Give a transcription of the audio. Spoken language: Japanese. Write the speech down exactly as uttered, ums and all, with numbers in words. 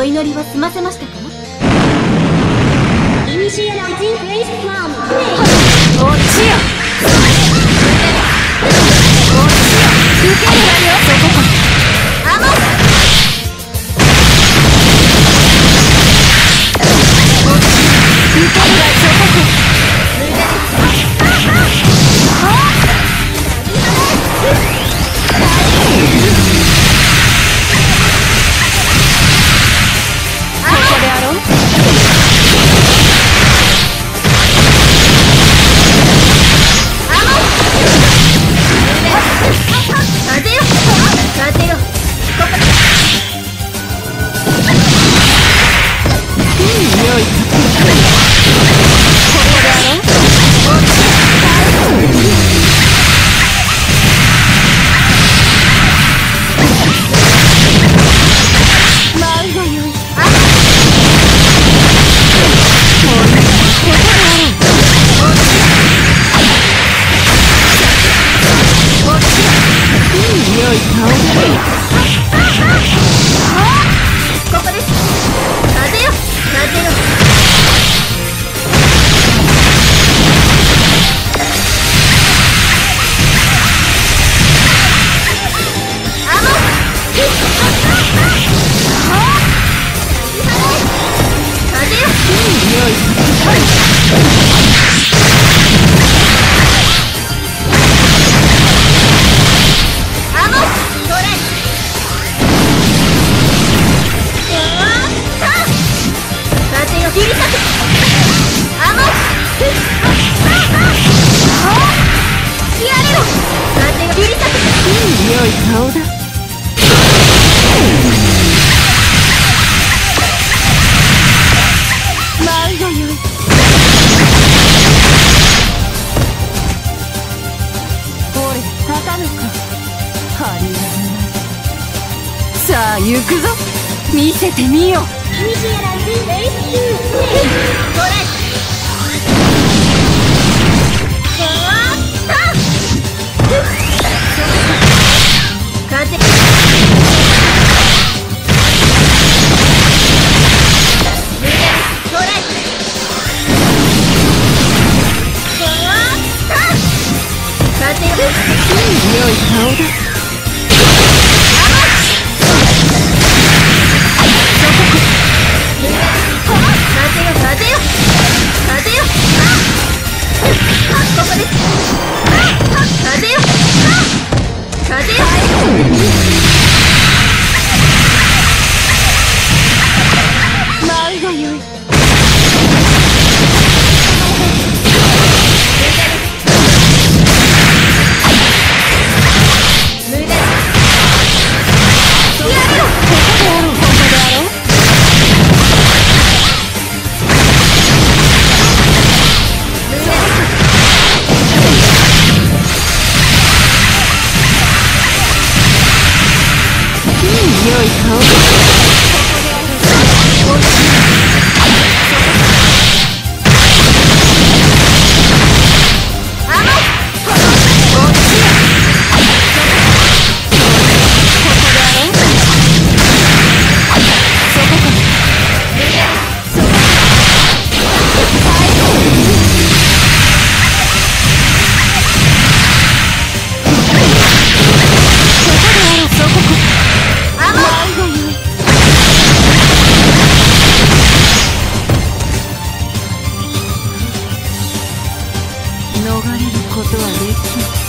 お祈りは済ませましたか？イニシエライジンフェイスプラム。こっちよ。こっちよ。受けるわよ。そこか。アモス。こっち。受けるわよ。そこか。無駄です。ああ。ここであろう。風よ風よ。いい匂い。ここであろう。舞うがよい。あっもうここであろう。こっちいい匂い香る。ここです。風よ風よ。あの風よいい匂い。あのトライ。風よ切り裂く。あのやれろ。風よ切り裂く。いい匂い顔だ。舞うがよい。ほれ立たぬか。張り合いない。さあ行くぞ。見せてみよ。イニシエライジンレイスキュートライ。あった風トライ。あった風よいい匂い顔だ。風よ風よ風よ。あここです。風よ風よ。舞うがよい。無駄です。やめろ。ここであろう。ここであろう。いい匂い香る。逃れることはできない。